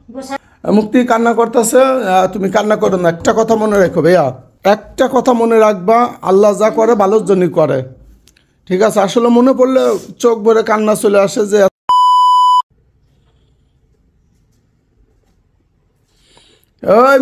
মুক্তি কান্না করতেছে, তুমি কান্না করো না। একটা কথা মনে রেখো ভাইয়া, একটা কথা মনে রাখবা, আল্লাহ যা করে ভালোর জন্যই করে, ঠিক আছে? আসলে মনে পড়লে চোখ ভরে কান্না চলে আসে যে ওই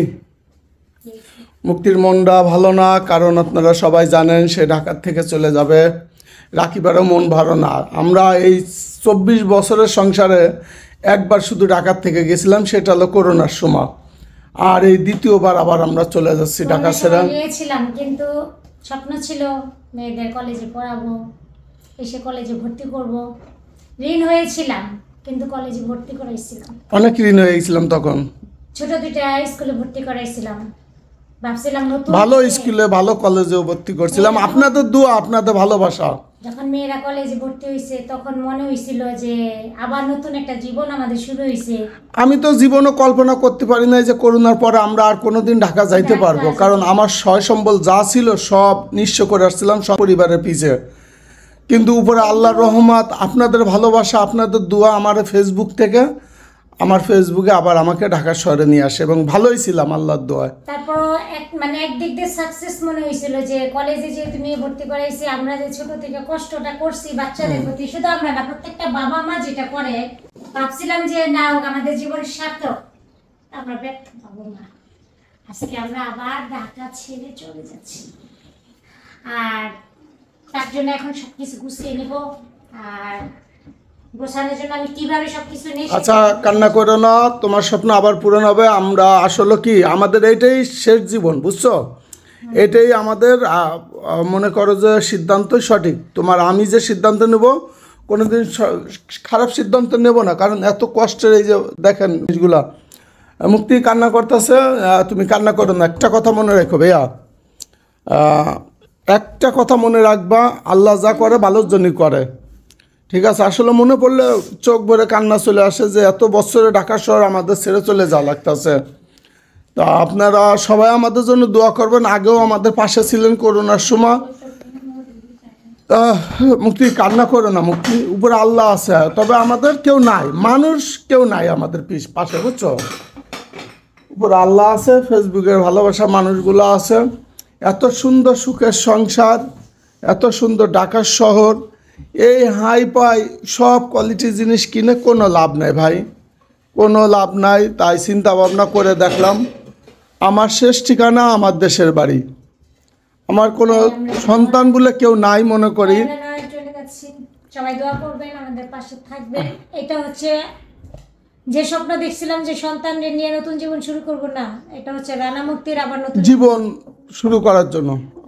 মুক্তির মনটা ভালো না, কারণ আপনারা সবাই জানেন সে ঢাকার থেকে চলে যাবে। রাখিবারও মন ভালো না। আমরা এই 24 বছরের সংসারে একবার শুধু ঢাকার থেকে গেছিলাম, সেটা হলো করোনার সময়। আর এই দ্বিতীয়বার আবার আমরা চলে যাচ্ছি ঢাকা ছেড়ে। গিয়েছিলাম, কিন্তু স্বপ্ন ছিল মেয়েদের কলেজে পড়াবো, এসে কলেজে ভর্তি করব। ঋণ হয়েছিলাম, কিন্তু কলেজে ভর্তি করাইছিলাম। অনেক ঋণ হয়ে গেছিলাম তখন। ছোট দুইটা স্কুলে ভর্তি করাইছিলাম, ভাবছিলাম নতুন ভালো স্কুলে ভালো কলেজেও ভর্তি করছিলাম। আপনাদের দোয়া, আপনাদের ভালোবাসা। যখন মেয়েরা কলেজে ভর্তি হয়েছে তখন মনে হয়েছিল যে আবার নতুন একটা জীবন আমাদের শুরু হয়েছে। আমি তো জীবনও কল্পনা করতে পারি না যে করোনার পরে আমরা আর কোনোদিন ঢাকা যাইতে পারবো, কারণ আমার সয় সম্বল যা ছিল সব নিঃস্ব করে আসছিলাম সব পরিবারের পিছে। কিন্তু উপরে আল্লাহর রহমত, আপনাদের ভালোবাসা, আপনাদের দোয়া আমার আমার ফেসবুকে আবার আমাকে ঢাকা শহরে নিয়ে আসে, এবং ভালোই ছিলাম আল্লাহর দোয়ায়। তারপর একদিক দিয়ে সাকসেস মনে হয়েছিল যে কলেজে যেহেতু মেয়ে ভর্তি করাইছি, আমরা যে ছোট থেকে কষ্টটা করছি বাচ্চাদের প্রতি, শুধু আমরা না, প্রত্যেকটা বাবা মা যেটা করে, ভাবছিলাম যে না হোক আমাদের জীবনের সার্থক, আমরা ব্যর্থ পাবো না। আজকে আমরা আবার ঢাকা ছেড়ে চলে যাচ্ছি, আর তার জন্য এখন সবকিছু গুছিয়ে নেব। আর গোছানোর জন্য আমি কিভাবে সবকিছু নিয়ে, আচ্ছা কান্না করো না, তোমার স্বপ্ন আবার পূরণ হবে। আমরা আসলে কি আমাদের এইটাই শেষ জীবন, বুঝছো? এটাই আমাদের মনে করো যে সিদ্ধান্তই সঠিক। আমি যে সিদ্ধান্ত নেব কোনোদিন খারাপ সিদ্ধান্ত নেব না, কারণ এত কষ্টের এই যে দেখেন জিনিসগুলা। মুক্তি কান্না করতেছে, তুমি কান্না করো না। একটা কথা মনে রেখো ভাইয়া, একটা কথা মনে রাখবা, আল্লাহ যা করে ভালোর জন্যই করে, ঠিক আছে? আসলে মনে পড়লে চোখ ভরে কান্না চলে আসে যে এত বছরে ঢাকা শহর আমাদের ছেড়ে চলে যাওয়া লাগতেছে। তা আপনারা সবাই আমাদের জন্য দোয়া করবেন। আগেও আমাদের পাশে ছিলেন করোনার সময়। মুক্তি কান্না করে না, মুক্তি উপরে আল্লাহ আছে, তবে আমাদের কেউ নাই, মানুষ কেউ নাই আমাদের পাশে, বুঝছো? উপরে আল্লাহ আছে, ফেসবুকের ভালোবাসা মানুষগুলো আছে। এত সুন্দর সুখের সংসার, এত সুন্দর ঢাকার শহর, এই হাই পাই সব কোয়ালিটি জিনিস কিনে কোনো লাভ নাই ভাই, কোনো লাভ নাই। তাই চিন্তা ভাবনা করে দেখলাম আমার শেষ ঠিকানা আমার দেশের বাড়ি। আমার কোনো সন্তান বলে কেউ নাই মনে করি। সবাই দোয়া করবেন, আমাদের পাশে থাকবেন। এটা হচ্ছে যে স্বপ্ন দেখছিলাম যে সন্তান নিয়ে নতুন জীবন শুরু করব, না, এটা হচ্ছে রানা মুক্তির আবার নতুন জীবন শুরু করার জন্য।